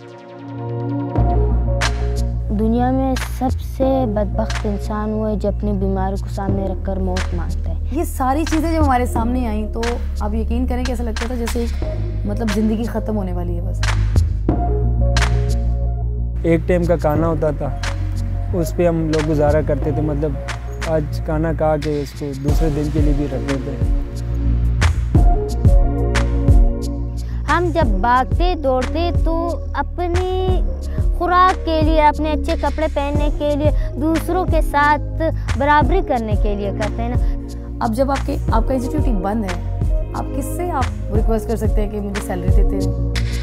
दुनिया में सबसे बदबख्त इंसान वो है जो अपनी बीमारी को सामने रखकर मौत मांगता है। ये सारी चीज़ें जब हमारे सामने आई तो आप यकीन करें कि ऐसा लगता था जैसे मतलब ज़िंदगी ख़त्म होने वाली है बस। एक टाइम का खाना होता था, उस पे हम लोग गुजारा करते थे। मतलब आज खाना खा के उसको दूसरे दिन के लिए भी रख देते हैं। हम जब भागते दौड़ते तो अपनी खुराक के लिए, अपने अच्छे कपड़े पहनने के लिए, दूसरों के साथ बराबरी करने के लिए करते हैं ना। अब जब आपका इंस्टीट्यूट बंद है, आप किससे आप रिक्वेस्ट कर सकते हैं कि मुझे सैलरी देते हैं?